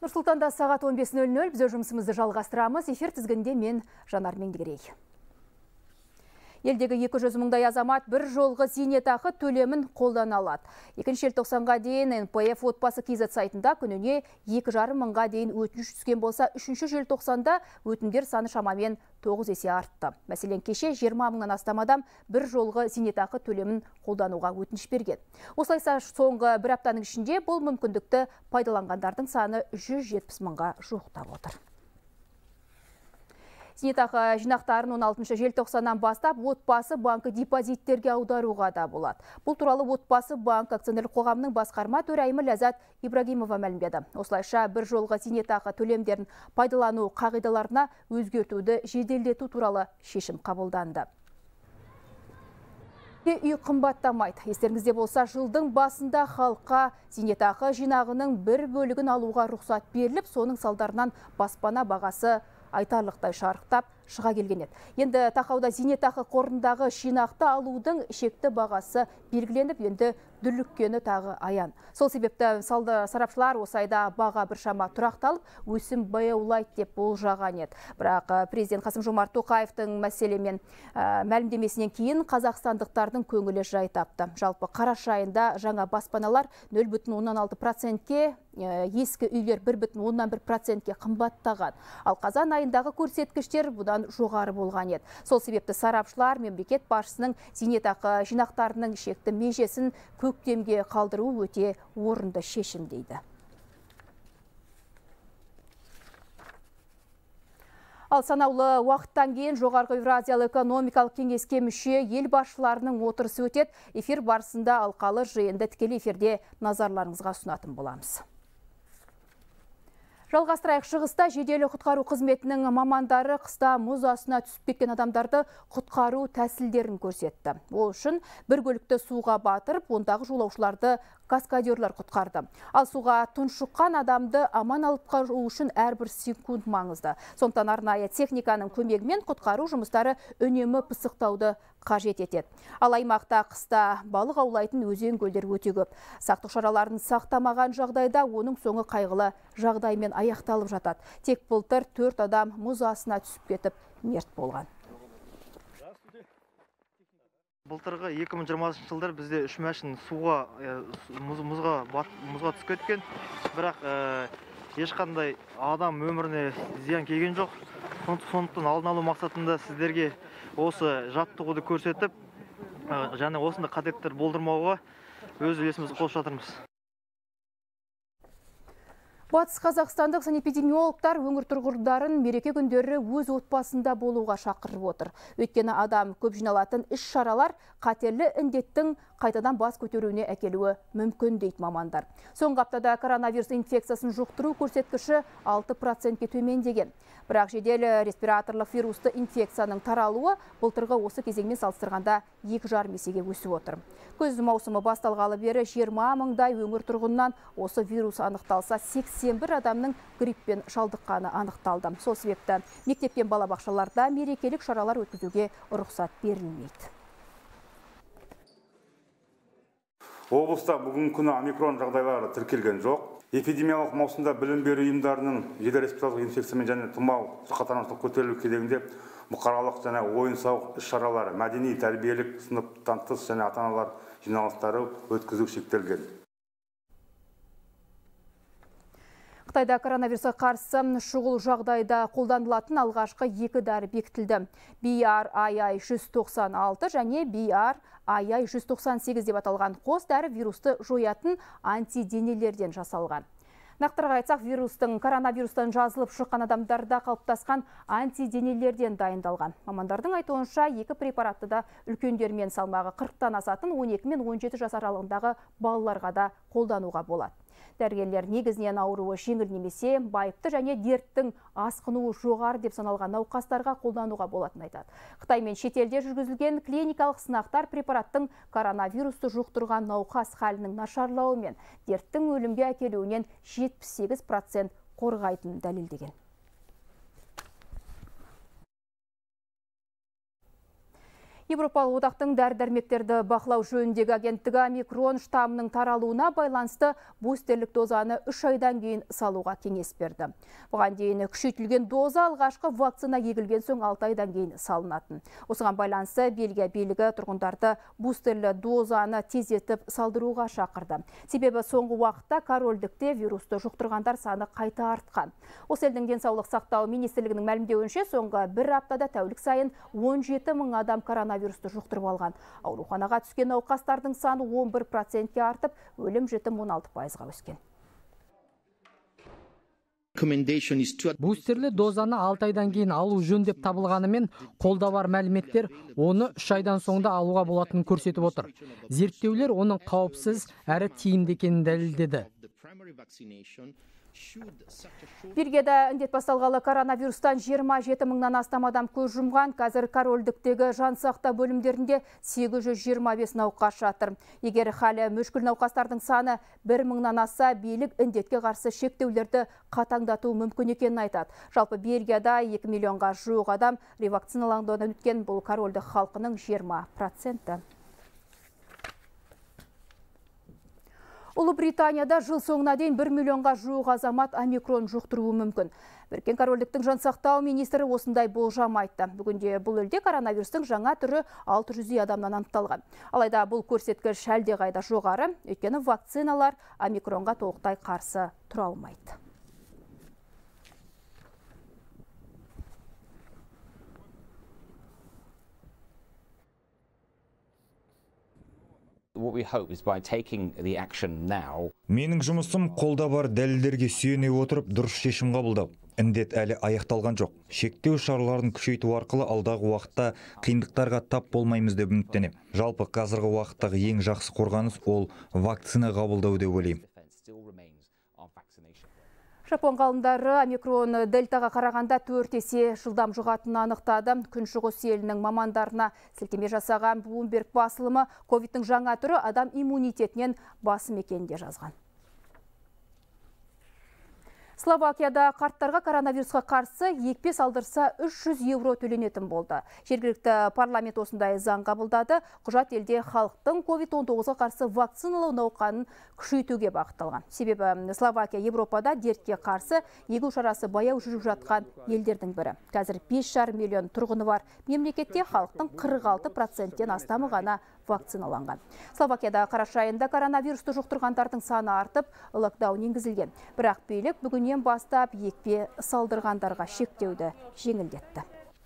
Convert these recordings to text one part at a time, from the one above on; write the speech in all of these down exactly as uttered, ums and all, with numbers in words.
Нұрсұлтанда сағат он бес нөл нөл біз жұмысымызды жалғастырамыз. Эфир тізгінде мен Жанар Меңдігерей. Елдегі екі жүз мыңдай азамат бір жолғы зейнетақы төлемін қолдана алады. екінші желтоқсанға дейін эн пэ эф отбасы кз сайтында күніне екі жарым мыңға дейін өтініш түскен болса, үшінші желтоқсанда өтіндер саны шамамен тоғыз есе артты. Мәселен, кеше жиырма мыңнан астам адам бір жолғы зейнетақы төлемін қолдануға өтініш берген. Осылайша соңғы бір аптаның ішінде бұл мүмкіндікті пайдаланғандардың саны жүз жетпіс мыңға жуықтап отыр. Зейнетақы жинақтарын он алтыншы желтоқсаннан бастап отбасы банкі депозиттерге аударуға да болады. Бұл туралы отбасы банк акционерлік қоғамының басқарма төрайымы Ләззат Ибрагимова мәлімдеді. Осылайша бір жолғы зейнетақы төлемдерін пайдалану қағидаларына өзгертуді жеделдету туралы шешім қабылданды. Үй қымбаттамайды. Естеріңізде болса, жылдың басында халыққа зейнетақы жинағының бір бөлігін алуға рұқсат беріліп, соның салдарынан баспана бағасы айтарлықтай шарықтап шыға келген еді. Енді тақауда зейнетақы қорындағы жинақты алудың шекті бағасы белгіленіп, енді дүрліккені тағы аян. Сол себепті салды сарапшылар осы айда баға біршама тұрақталып, өсім баяулайды деп болжаған еді. Бірақ президент Қасым-Жомарт Тоқаевтың мәселемен мәлімдемесінен кейін қазақстандықтардың көңілі жай тапты. Жалпы қараша айында жаңа баспаналар нөл бүтін оннан алты процентке, ескі үйлер бір бүтін оннан бір процентке қымбаттаған. Ал қазан айындағы көрсеткіштер бұдан жоғары болған еді. Сол себепті сарапшылар мемлекет басшысының зейнетақы жинақтарының шекті межесін көктемге қалдыру өте орынды шешім дейді. Ал санаулы уақыттан кейін жоғарғы Еуразиялық экономикалық кеңеске мүше ел басшыларының отырысы өтеді. Эфир барысында алқалы жиынды тікелей эфирде назарларыңызға ұсынатын боламыз. Жалғастырайық. Шығыста жеделі құтқару қызметінің мамандары қыста мұз астына түсіп кеткен адамдарды құтқару тәсілдерін көрсетті. Ол үшін бір көлікті суға батырып, ондағы жолаушыларды каскадерлар құтқарды. Ал суға тұншыққан адамды аман алып қалу үшін әрбір секунд маңызды. Сондықтан арнайы техниканың көмегімен құтқару жұмыстары үнемі пысықтауды қажет етеді. Ал аймақта қыста балық аулайтын өзен көлдер өте көп. Сақтық шараларын сақтамаған жағдайда оның соңы қайғылы жағдаймен аяқталып жатады. Тек былтыр төрт адам мұз астына түсіп кетіп мерт болған. Былтырғы екі мың жиырмасыншы жылдар бізде үш машина суға, мұзға, мұзға түсіп кеткен. Бірақ ешқандай адам өміріне зиян келген жоқ. Сондықтан алдын алу мақсатында сіздерге осы жаттығуды көрсетіп, және осындай қателіктер болдырмауға өз үлесімізді қосып жатырмыз. Батыс қазақстандық санэпидемиологтар өңір тұрғындарын мереке күндері өз отбасында болуға шақырып отыр. Өйткені адам көп жиналатын іс-шаралар қатерлі індеттің қайтадан бас көтеруіне әкелуі мүмкін дейді мамандар. Соңғы аптада коронавирус инфекциясын жұқтыру көрсеткіші алты процентке төмендеген. Бірақ жедел респираторлық вирусты инфекцияның таралуы былтырғы осы кезеңмен салыстырғанда екі жарым есеге өсіп отыр. Күз маусымы басталғалы бері жиырма мыңдай өңір тұрғыннан осы вирус анықталса, сексен бір адамның гриппен шалдыққаны анықталды. Сол себепті мектеп пен балабақшаларда мерекелік шаралар өткізуге рұқсат берілмейді. Облыста бүгінгі күні омикрон жағдайлары тіркелген жоқ. Эпидемиялық маусымда білім беру ұйымдарының жедел респираторлық инфекциямен және тұмау қатарластық көтерілу кезеңінде бұқаралық және ойын-сауық іс-шаралары, мәдени, тәрбиелік, сыныптан тыс және ата-аналар жиналыстары өткізу шектелген. Қытайда коронавирусқа қарсы шұғыл жағдайда қолданылатын алғашқы екі дәрі бекітілді. би ар ай ай жүз тоқсан алты және би ар ай ай жүз тоқсан сегіз деп аталған қос дәрі вирусты жоятын антиденелерден жасалған. Нақтырақ айтсақ, вирустың коронавирустан жазылып шыққан адамдарда қалыптасқан антиденелерден дайындалған. Мамандардың айтуынша екі препаратты да үлкендер мен салмағы қырықтан асатын он екі мен он жеті жас аралығындағы балаларға да қолдануға болады. Дәрігерлер негізінен ауруы жеңіл немесе байыпты және дерттің асқынуы жоғары деп саналған науқастарға қолдануға болатынын айтады. Қытай мен шетелде жүргізілген клиникалық сынақтар препараттың коронавирусты жұқтырған науқас халінің нашарлауы мен дерттің өлімге әкелуінен жетпіс сегіз процент қорғайтынын дәлелдеген. Европалық одақтың дәрі-дәрмектерді бақылау жөніндегі агенттігі омикрон штамының таралуына байланысты бустерлік дозаны үш айдан кейін салуға кеңес берді. Бұған дейін күшейтілген доза алғашқы вакцина егілген соң алты айдан кейін салынатын. Осыған байланысты Бельгия билігі тұрғындарды бустерлі дозаны тездетіп салдыруға шақырды. Себебі соңғы уақытта корольдікте вирусты жұқтырғандар саны қайта артқан. Осы елдің денсаулық сақтау министрлігінің мәлімдеуінше соңғы бір аптада тәулік сайын он жеті мың адам коронавирусты жұқтырып алған. Ауруханаға түскен науқастардың саны он бір процентке артып, өлім жітім он алты пайызға өскен. Бустерлі дозаны алты айдан кейін алу жөн деп табылғанымен, қолда бар мәліметтер оны үш айдан соңда алуға болатынын көрсетіп отыр. Зерттеулер оның қауіпсіз әрі тиімді екенін дәлелдеді. Бельгияда індет басталғалы коронавирустан жиырма жеті мыңнан астам адам көз жұмған. Қазір корольдіктегі жансақта бөлімдерінде сегіз жүз жиырма бес науқас жатыр. Егер халі мүшкіл науқастардың саны бір мыңнан асса, билік індетке қарсы шектеулерді қатаңдату мүмкін екенін айтады. Жалпы Бельгияда екі миллионға жуық адам ревакциналанудан өткен. Бұл корольдік халқының жиырма проценті. Ұлыбританияда жыл соңына дейін бір миллионға жуық азамат омикрон жұқтыруы мүмкін. Біріккен корольдіктің жансақтау министрі осындай болжам айтты. Бүгінде бұл елде коронавирустың жаңа түрі алты жүздей адамнан анықталған. Алайда бұл көрсеткіш әлдеқайда жоғары, өйткені вакциналар омикронға толықтай қарсы тұра алмайды. Менің жұмысым қолда бар дәлелдерге сүйене отырып дұрыс шешім қабылдау. Індет әлі аяқталған жоқ. Шектеу шараларын күшейту арқылы алдағы уақытта қиындықтарға тап болмаймыз деп үміттенемін. Жалпы қазіргі уақыттағы ең жақсы қорғаныс ол вакцина қабылдау деп ойлаймын. Жапон ғалымдары омикрон дельтаға қарағанда төрт есе жылдам жұғатынын анықтады. Күншығыс елінің мамандарына сілтеме жасаған Bloomberg басылымы ковидтің жаңа түрі адам иммунитетінен басым екенінде жазған. Словакияда қарттарға коронавирусқа қарсы екпе салдырса үш жүз евро төленетін болды. Жергілікті парламент осындай заң қабылдады. Құжат елде халықтың ковид он тоғызға қарсы вакциналау науқанын күшейтуге бағытталған. Себебі Словакия Европада дертке қарсы егу шарасы баяу жүріп жатқан елдердің бірі. Қазір бес жарым миллион тұрғыны бар мемлекетте халықтың қырық алты проценттен астамы ғана вакциналанған. Словакияда қараша айында коронавирусты жұқтырғандардың саны артып, локдаун енгізілген. Бірақ билік бүгіннен бастап екпе салдырғандарға шектеуді жеңілдетті.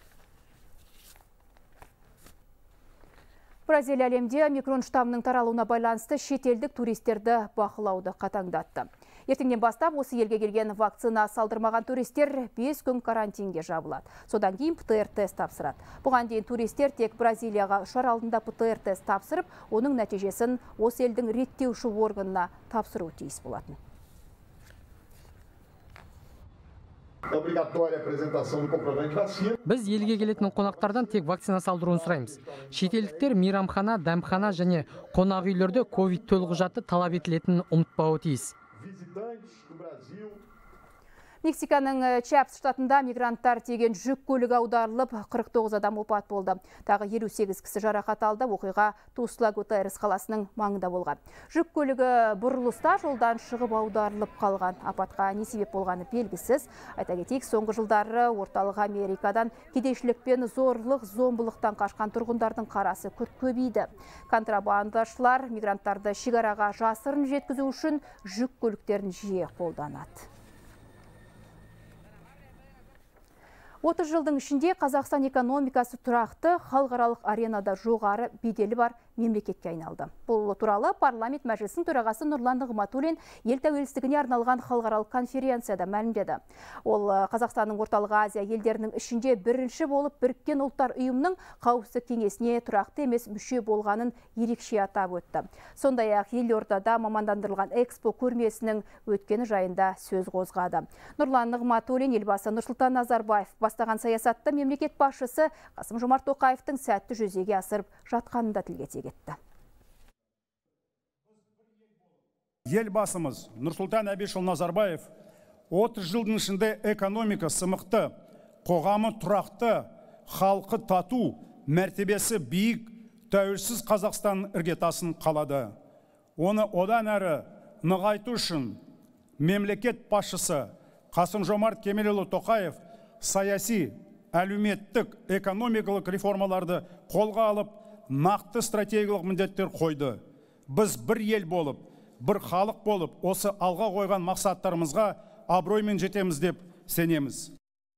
Бразилия әлемде омикрон штамының таралуына байланысты шетелдік туристерді бақылауды қатаңдатты. Ертеңнен бастап осы елге келген вакцина салдырмаған туристер бес күн карантинге жабылады. Содан кейін ПТР тест тапсырады. Бұған дейін туристер тек Бразилияға ұшар алдында ПТР тест тапсырып, оның нәтижесін осы елдің реттеуші органына тапсыру тиіс болатын. Біз елге келетін қонақтардан тек вакцина салдыруын сұраймыз. Шетелдіктер мейрамхана, дәмхана және қонақ үйлерде ковид төлқұжаты талап етілетінін ұмытпауы тиіс. Мексиканың Чиапс штатында мигранттар тиеген жүк көлігі аударылып, қырық тоғыз адам опат болды. Тағы елу сегіз кісі жарақат алды. Оқиға Тусла-Гутайрес қаласының маңында болған. Жүк көлігі бұрылыста жолдан шығып аударылып қалған. Апатқа не себеп болғаны белгісіз. Айта кетейік, соңғы жылдары орталық Америкадан кедейшілікпен зорлық, зомбылықтан қашқан тұрғындардың қарасы күрт көбейді. Контрабандашылар мигранттарды шекараға жасырын жеткізу үшін жүк көліктерін жиі қолданады. отыз жылдың ішінде Қазақстан экономикасы тұрақты, халықаралық аренада жоғары беделі бар мемлекетке айналды. Бұл туралы парламент мәжілісінің төрағасы Нұрлан Нығматуллин ел тәуелсіздігіне арналған халықаралық конференцияда мәлімдеді. Ол Қазақстанның орталық Азия елдерінің ішінде бірінші болып Біріккен ұлттар ұйымының қауіпсіздік кеңесіне тұрақты емес мүше болғанын ерекше атап өтті. Сондай-ақ елордада мамандандырылған экспо көрмесінің өткені жайында сөз қозғады. Нұрлан Нығматуллин елбасы Нұрсұлтан Назарбаев бастаған саясатты мемлекет басшысы Қасым-Жомарт Тоқаевтың сәтті жүзеге асырып жатқанын да тілге тиек етті. Елбасымыз Нұрсұлтан Әбішұлы Назарбаев отыз жылдың ішінде экономика сымықты, қоғамы тұрақты, халқы тату, мәртебесі биік тәуелсіз Қазақстан іргетасын қалады. Оны одан әрі нығайту үшін мемлекет басшысы Қасым-Жомарт Кемелұлы Тоқаев саяси, әлеуметтік, экономикалық реформаларды қолға алып, нақты стратегиялық міндеттер қойды. Біз бір ел болып, бір халық болып, осы алға қойған мақсаттарымызға абыроймен жетеміз деп сенеміз.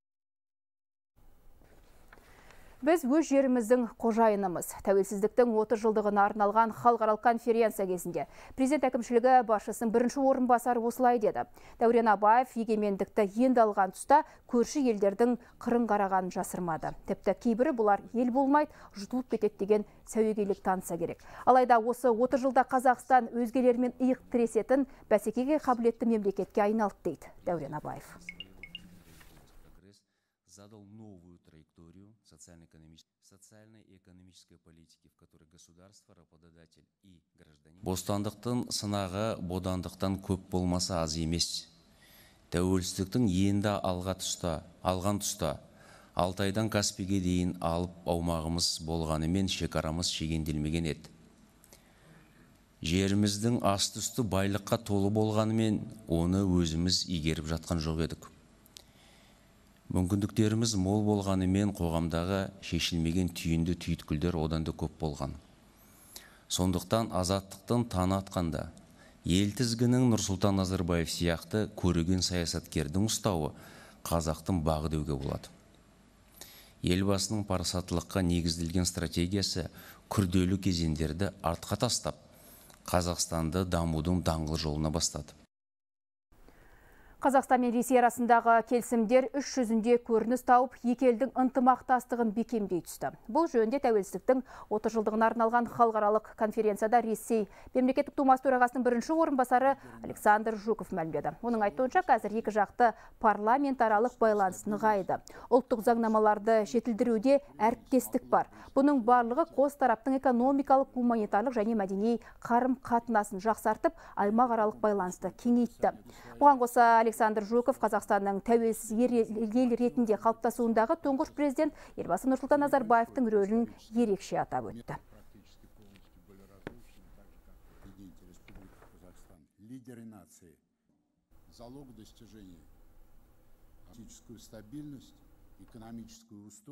Біз өз жеріміздің қожайынымыз. Тәуелсіздіктің отыз жылдығына арналған халықаралық конференция кезінде президент әкімшілігі басшысының бірінші орынбасары осылай деді. Дәурен Абаев егемендікті енді алған тұста көрші елдердің қырын қарағанын жасырмады. Тіпті кейбірі бұлар ел болмайды, жұтылып кетеді деген сәуегейлік танса керек. Алайда осы отыз жылда Қазақстан өзгелермен иық тіресетін бәсекеге қабілетті мемлекетке айналды дейді Дәурен Абаев. Задал новую траекторию социально-экономической политики, в которой государство, работодатель и гражданин. Бостандықтың сынағы бодандықтан көп болмаса аз емес. Тәуелсіздіктің енді алға тұста, алған тұста, Алтайдан Каспийге дейін алып аумағымыз болғанымен шекарамыз шегенделмеген еді. Жеріміздің асты-үсті байлыққа толы болғанымен оны өзіміз игеріп жатқан жоқ едік. Мүмкіндіктеріміз мол болғанымен қоғамдағы шешілмеген түйінді түйткілдер одан да көп болған. Сондықтан азаттықтың таны атқанда, ел тізгінінің Нұрсұлтан Назарбаев сияқты көреген саясаткердің ұстауы қазақтың бағы деуге болады. Елбасының парасаттылыққа негізделген стратегиясы күрделі кезеңдерді артқа тастап, Қазақстанды дамудың даңғыл жолына бастады. Қазақстан мен Ресей арасындағы келісімдер үш жүзінде көрініс тауып, екі елдің ынтымақтастығын бекемдей түсті. Бұл жөнінде тәуелсіздіктің отыз жылдығына арналған халықаралық конференцияда Ресей мемлекеттік думасы төрағасының бірінші орынбасары Александр Жуков мәлімдеді. Оның айтуынша, қазір екі жақты парламентаралық байланыс нығайды. Ұлттық заңнамаларды жетілдіруде әріптестік бар. Бұның барлығы қос тараптың экономикалық, гуманитарлық және мәдени қарым-қатынасын жақсартып, аймақаралық байланысты кеңейтті. Бұған қоса Александр Жуков Қазақстанның тәуелсіз ел ретінде қалыптасуындағы тұңғыш президент елбасы Нұрсұлтан Назарбаевтың рөлін ерекше атап өтті. Лидеры нации. Залог достижения политическую стабильность, экономическую устойчивость.